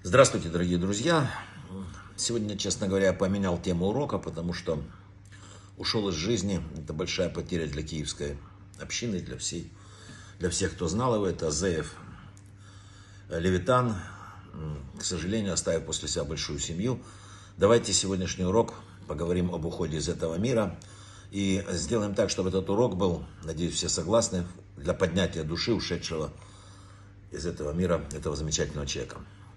Здравствуйте, дорогие друзья! Сегодня, честно говоря, я поменял тему урока, потому что ушел из жизни. Это большая потеря для киевской общины, для всех, кто знал его. Это Азеев Левитан, к сожалению, оставил после себя большую семью. Давайте сегодняшний урок поговорим об уходе из этого мира. И сделаем так, чтобы этот урок был, надеюсь, все согласны, для поднятия души ушедшего из этого мира, этого замечательного человека.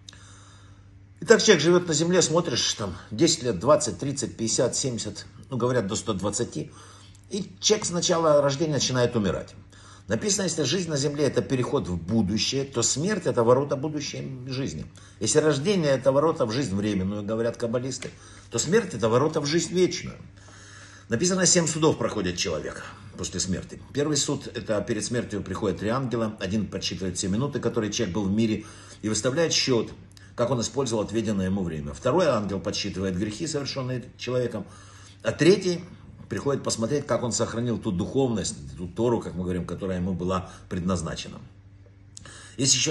Итак, человек живет на земле, смотришь, там 10 лет, 20, 30, 50, 70, говорят до 120. И человек с начала рождения начинает умирать. Написано, если жизнь на земле это переход в будущее, то смерть это ворота будущей жизни. Если рождение это ворота в жизнь временную, говорят каббалисты, то смерть это ворота в жизнь вечную. Написано, 7 судов проходит человек после смерти. Первый суд, это перед смертью приходят 3 ангела. Один подсчитывает все минуты, которые человек был в мире, и выставляет счет, как он использовал отведенное ему время. Второй ангел подсчитывает грехи, совершенные человеком. А третий приходит посмотреть, как он сохранил ту духовность, ту Тору, как мы говорим, которая ему была предназначена. Есть еще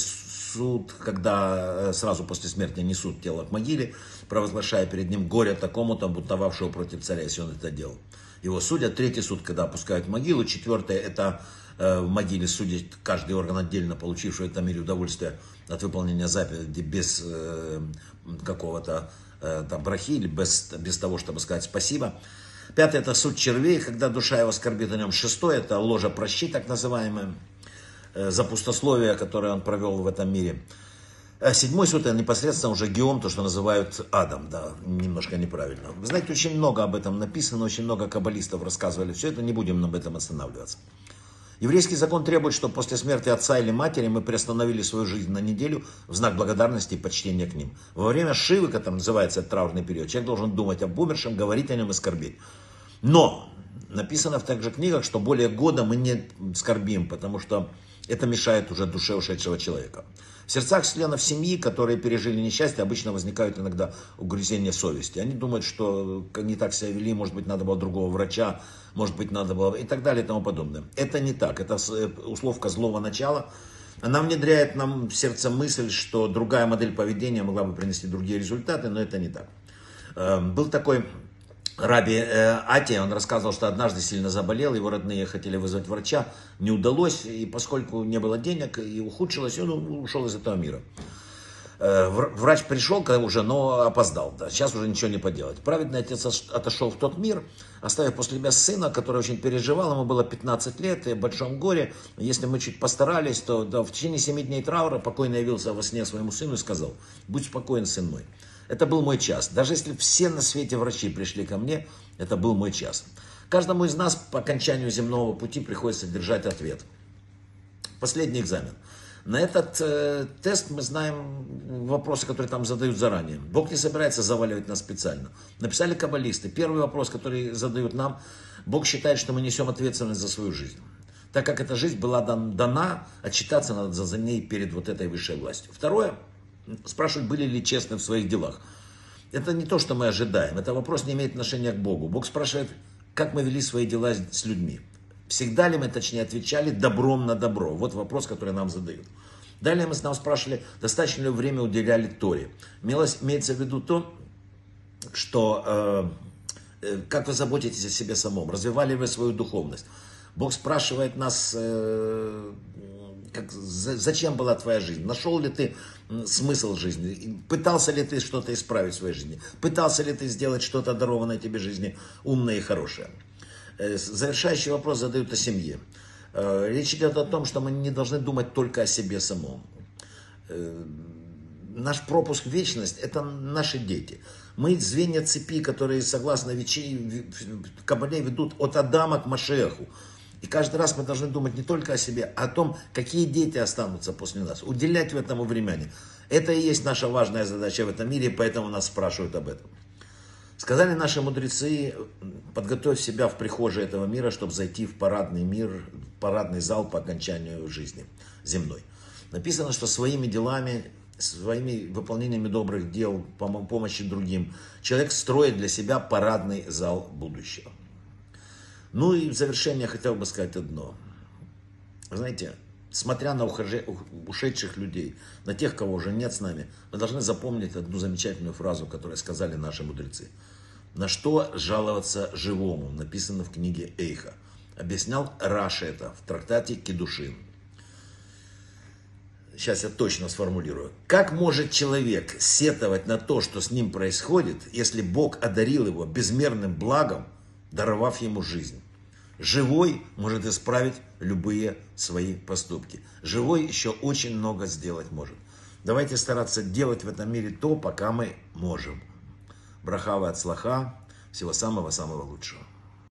суд, когда сразу после смерти несут тело к могиле, провозглашая перед ним горе такому-то, бунтовавшего против царя, если он это делал. Его судят. Третий суд, когда опускают в могилу. Четвертое, это в могиле судит каждый орган отдельно, получивший в этом мире удовольствие от выполнения заповеди без какого-то там брахи или без того, чтобы сказать спасибо. Пятое, это суд червей, когда душа его скорбит о нем. Шестое, это ложа прощи, так называемое, за пустословие, которое он провел в этом мире. Седьмой суд, это непосредственно уже геом, то, что называют адом, да, немножко неправильно. Вы знаете, очень много об этом написано, очень много каббалистов рассказывали все это, не будем об этом останавливаться. Еврейский закон требует, чтобы после смерти отца или матери мы приостановили свою жизнь на неделю в знак благодарности и почтения к ним. Во время Шивы, как там называется этот траурный период, человек должен думать об умершем, говорить о нем и скорбеть. Но написано в также книгах, что более года мы не скорбим, потому что это мешает уже душе ушедшего человека. В сердцах членов семьи, которые пережили несчастье, обычно возникают иногда угрызения совести. Они думают, что не так себя вели, может быть, надо было другого врача, может быть, надо было и так далее и тому подобное. Это не так, это условка злого начала. Она внедряет нам в сердце мысль, что другая модель поведения могла бы принести другие результаты, но это не так. Был такой Раби Атия, он рассказывал, что однажды сильно заболел, его родные хотели вызвать врача, не удалось, и поскольку не было денег и ухудшилось, он ушел из этого мира. Врач пришел уже, но опоздал, да, сейчас уже ничего не поделать. Праведный отец отошел в тот мир, оставив после себя сына, который очень переживал, ему было 15 лет, и в большом горе. Если мы чуть постарались, то да, в течение 7 дней траура покойно явился во сне своему сыну и сказал: «Будь спокоен, сын мой. Это был мой час. Даже если все на свете врачи пришли ко мне, это был мой час». Каждому из нас по окончанию земного пути приходится держать ответ. Последний экзамен. На этот тест мы знаем вопросы, которые там задают заранее. Бог не собирается заваливать нас специально. Написали каббалисты. Первый вопрос, который задают нам: Бог считает, что мы несем ответственность за свою жизнь. Так как эта жизнь была дана, отчитаться надо за ней перед вот этой высшей властью. Второе. Спрашивают, были ли честны в своих делах. Это не то, что мы ожидаем. Это вопрос не имеет отношения к Богу. Бог спрашивает, как мы вели свои дела с людьми. Всегда ли мы, точнее, отвечали добром на добро? Вот вопрос, который нам задают. Далее мы нам спрашивали, достаточно ли время уделяли Торе. Имеется в виду то, что как вы заботитесь о себе самом, развивали вы свою духовность. Бог спрашивает нас, зачем была твоя жизнь? Нашел ли ты смысл жизни? Пытался ли ты что-то исправить в своей жизни? Пытался ли ты сделать что-то дарованное тебе жизни, умное и хорошее? Завершающий вопрос задают о семье. Речь идет о том, что мы не должны думать только о себе самом. Наш пропуск в вечность – это наши дети. Мы звенья цепи, которые, согласно Кабале, ведут от Адама к Машиаху. И каждый раз мы должны думать не только о себе, а о том, какие дети останутся после нас. Уделять в этому времени. Это и есть наша важная задача в этом мире, поэтому нас спрашивают об этом. Сказали наши мудрецы: подготовь себя в прихожей этого мира, чтобы зайти в парадный мир, парадный зал по окончанию жизни земной. Написано, что своими делами, своими выполнениями добрых дел, помощи другим, человек строит для себя парадный зал будущего. Ну и в завершение я хотел бы сказать одно. Знаете, смотря на ушедших людей, на тех, кого уже нет с нами, мы должны запомнить одну замечательную фразу, которую сказали наши мудрецы. На что жаловаться живому, написано в книге Эйха. Объяснял Раши это в трактате Кидушин. Сейчас я точно сформулирую. Как может человек сетовать на то, что с ним происходит, если Бог одарил его безмерным благом, даровав ему жизнь? Живой может исправить любые свои поступки. Живой еще очень много сделать может. Давайте стараться делать в этом мире то, пока мы можем. Браха ва ацлаха. Всего самого-самого лучшего.